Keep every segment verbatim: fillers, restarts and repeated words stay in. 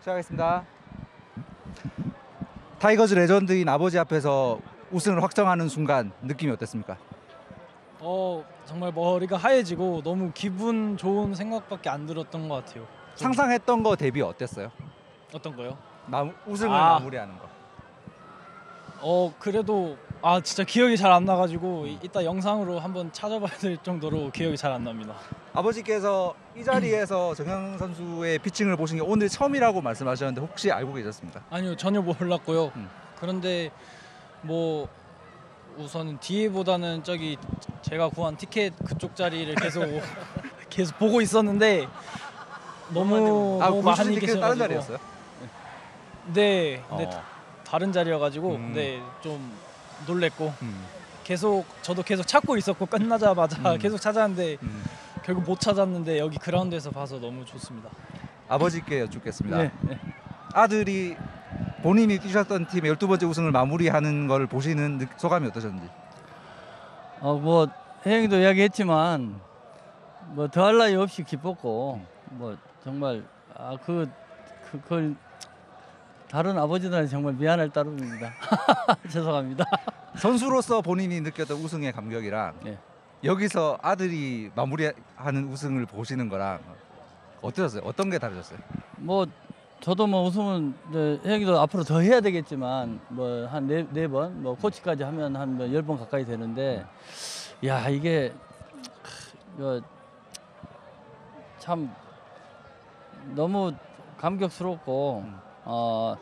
시작하겠습니다. 타이거즈 레전드인 아버지 앞에서 우승을 확정하는 순간 느낌이 어땠습니까? 어 정말 머리가 하얘지고 너무 기분 좋은 생각밖에 안 들었던 것 같아요. 상상했던 거 대비 어땠어요? 어떤 거요? 마, 우승을 아. 마무리하는 거. 어 그래도 아 진짜 기억이 잘 안 나가지고 이- 이따 영상으로 한번 찾아봐야 될 정도로 기억이 잘 안 납니다. 아버지께서 이 자리에서 정현 선수의 피칭을 보신 게 오늘 처음이라고 말씀하셨는데 혹시 알고 계셨습니까? 아니요 전혀 몰랐고요. 음. 그런데 뭐 우선 뒤에보다는 저기 제가 구한 티켓 그쪽 자리를 계속 계속 보고 있었는데 너무 아, 너무 구주신 많이 티켓은 다른 계셔가지고 자리였어요? 네, 근데 어. 다른 자리여가지고 음. 네, 좀 놀랬고 음. 계속 저도 계속 찾고 있었고 끝나자마자 음. 계속 찾았는데 음. 결국 못 찾았는데 여기 그라운드에서 봐서 너무 좋습니다. 아버지께 여쭙겠습니다. 네, 네. 아들이 본인이 뛰셨던 팀의 열두 번째 우승을 마무리하는 걸 보시는 느- 소감이 어떠셨는지? 어 뭐 혜영이도 이야기했지만 뭐 더할 나위 없이 기뻤고 뭐 정말 아그 그, 그걸 다른 아버지들한테 정말 미안할 따름입니다. 죄송합니다. 선수로서 본인이 느꼈던 우승의 감격이랑 네. 여기서 아들이 마무리하는 우승을 보시는 거랑 어떠셨어요? 어떤 게 다르셨어요? 뭐 저도 뭐 우승은 이제 혜영이도 앞으로 더 해야 되겠지만 뭐 한 네 네 번 뭐 코치까지 하면 한 열 번 가까이 되는데 야 이게 뭐 참 너무 감격스럽고 어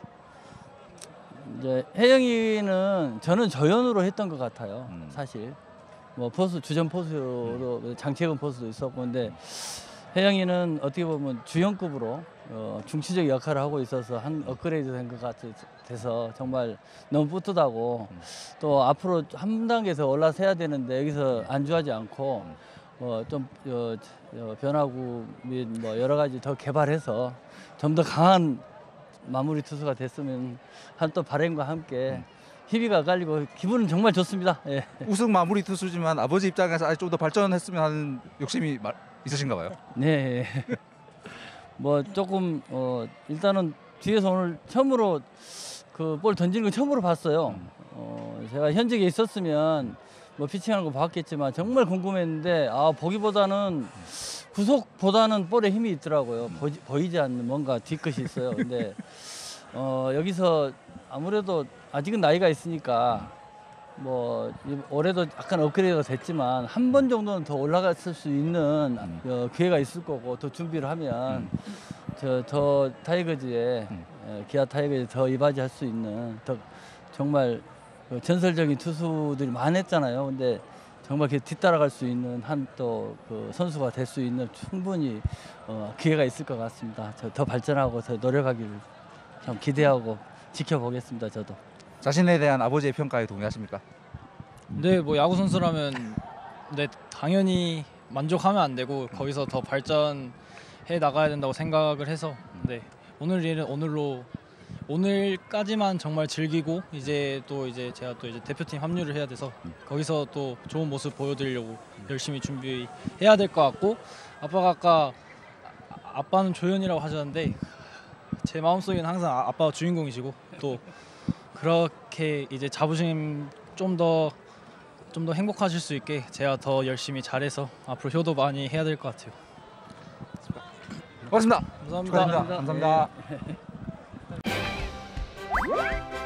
이제 혜영이는 저는 저연으로 했던 것 같아요. 음. 사실 뭐 포수 주전 포수로 장채근 포수도 있었고 근데 혜영이는 어떻게 보면 주연급으로 어, 중추적 역할을 하고 있어서 한 업그레이드 된 것 같아서 정말 너무 뿌듯하고 음. 또 앞으로 한 단계에서 올라서 해야 되는데 여기서 안주하지 않고 뭐좀 어, 어, 변화구 및 뭐 여러 가지 더 개발해서 좀 더 강한 마무리 투수가 됐으면 한 또 바람과 함께 희비가 깔리고 기분은 정말 좋습니다. 예. 우승 마무리 투수지만 아버지 입장에서 아직 좀 더 발전했으면 하는 욕심이 마- 있으신가 봐요. 네. 뭐 조금 어 일단은 뒤에서 오늘 처음으로 그 볼 던지는 거 처음으로 봤어요. 어 제가 현직에 있었으면 뭐 피칭하는 거 봤겠지만 정말 궁금했는데 아 보기보다는 구속보다는 볼에 힘이 있더라고요. 보지, 보이지 않는 뭔가 뒤끝이 있어요. 근데 어 여기서 아무래도 아직은 나이가 있으니까 뭐 올해도 약간 업그레이드가 됐지만 한 번 정도는 더 올라갔을 수 있는 어, 기회가 있을 거고 더 준비를 하면 저 더 타이거즈에 음. 어, 기아 타이거즈에 더 이바지할 수 있는 더 정말 그 전설적인 투수들이 많았잖아요. 근데 정말 그 뒤따라갈 수 있는 한 또 그 선수가 될 수 있는 충분히 어, 기회가 있을 것 같습니다. 저 더 발전하고 더 노력하기를 참 기대하고 지켜보겠습니다. 저도. 자신에 대한 아버지의 평가에 동의하십니까? 네, 뭐 야구 선수라면 네 당연히 만족하면 안 되고 거기서 더 발전해 나가야 된다고 생각을 해서 네 오늘 일은 오늘로 오늘까지만 정말 즐기고 이제 또 이제 제가 또 이제 대표팀 합류를 해야 돼서 거기서 또 좋은 모습 보여드리려고 열심히 준비해야 될 것 같고 아빠가 아까 아- 아빠는 조연이라고 하셨는데 제 마음속에는 항상 아- 아빠가 주인공이시고 또 그렇게 이제 자부심 좀 더 좀 더 행복하실 수 있게 제가 더 열심히 잘해서 앞으로 효도 많이 해야 될 것 같아요. 고맙습니다. 감사합니다. 축하드립니다. 감사합니다.